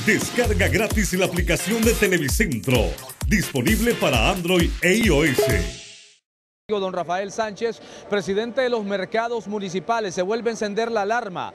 Descarga gratis la aplicación de Televicentro, disponible para Android e iOS. Don Rafael Sánchez, presidente de los mercados municipales, se vuelve a encender la alarma,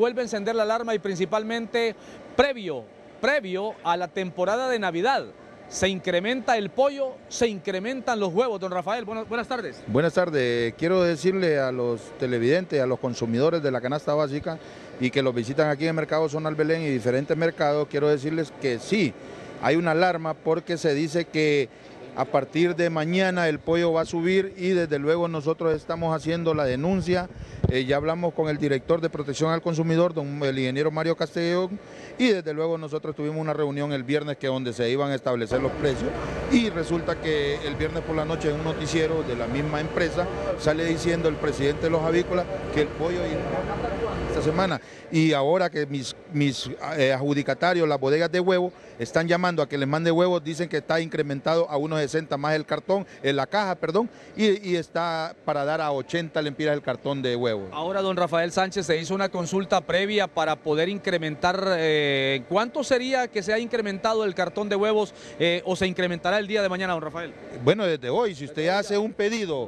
y principalmente previo a la temporada de Navidad. Se incrementa el pollo, se incrementan los huevos. Don Rafael, buenas tardes. Buenas tardes. Quiero decirle a los televidentes, a los consumidores de la canasta básica y que los visitan aquí en el Mercado Zonal Belén y diferentes mercados, quiero decirles que sí, hay una alarma porque se dice que a partir de mañana el pollo va a subir y desde luego nosotros estamos haciendo la denuncia. Ya hablamos con el director de protección al consumidor, el ingeniero Mario Castellón, y desde luego nosotros tuvimos una reunión el viernes donde se iban a establecer los precios y resulta que el viernes por la noche en un noticiero de la misma empresa sale diciendo el presidente de los avícolas que el pollo esta semana, y ahora que mis adjudicatarios, las bodegas de huevo, están llamando a que les mande huevos, dicen que está incrementado a unos 60 más el cartón, en la caja, perdón, y está para dar a 80 lempiras el cartón de huevo. Ahora, don Rafael Sánchez, se hizo una consulta previa para poder incrementar, ¿cuánto sería que se ha incrementado el cartón de huevos o se incrementará el día de mañana, don Rafael? Bueno, desde hoy, si usted hace un pedido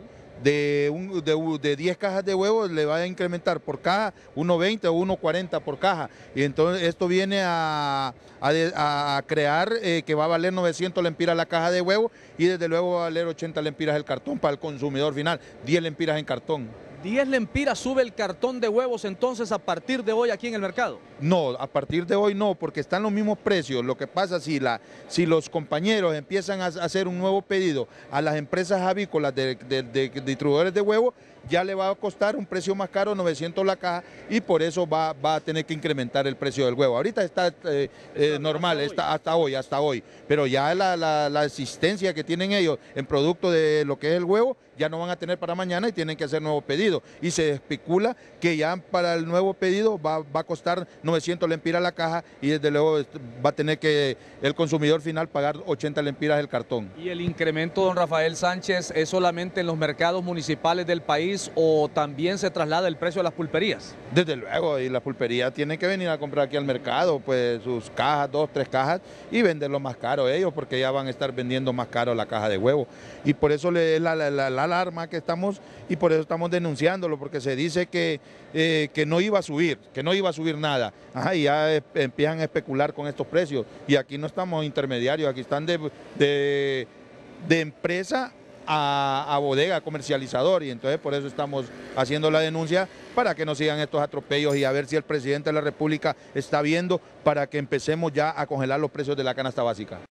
de 10 cajas de huevos, le va a incrementar por caja 1.20 o 1.40 por caja, y entonces esto viene a crear que va a valer 900 lempiras la caja de huevos y desde luego va a valer 80 lempiras el cartón para el consumidor final, 10 lempiras en cartón. 10 lempiras sube el cartón de huevos entonces a partir de hoy aquí en el mercado. No, a partir de hoy no, porque están los mismos precios. Lo que pasa si los compañeros empiezan a hacer un nuevo pedido a las empresas avícolas de distribuidores de huevos, ya le va a costar un precio más caro, 900 la caja, y por eso va a tener que incrementar el precio del huevo. Ahorita está normal, hasta hoy, pero ya la asistencia que tienen ellos en producto de lo que es el huevo, ya no van a tener para mañana y tienen que hacer nuevo pedido. Y se especula que ya para el nuevo pedido va a costar 900 lempiras la caja y desde luego va a tener que el consumidor final pagar 80 lempiras el cartón. ¿Y el incremento, don Rafael Sánchez, es solamente en los mercados municipales del país o también se traslada el precio a las pulperías? Desde luego, y las pulperías tienen que venir a comprar aquí al mercado, pues sus cajas, 2, 3 cajas, y venderlo más caro ellos, porque ya van a estar vendiendo más caro la caja de huevo. Y por eso es la alarma que estamos, y por eso estamos denunciándolo, porque se dice que no iba a subir, nada. Ajá, y ya empiezan a especular con estos precios, y aquí no estamos intermediarios, aquí están de empresa a bodega, comercializador, y entonces por eso estamos haciendo la denuncia para que no sigan estos atropellos y a ver si el presidente de la República está viendo para que empecemos ya a congelar los precios de la canasta básica.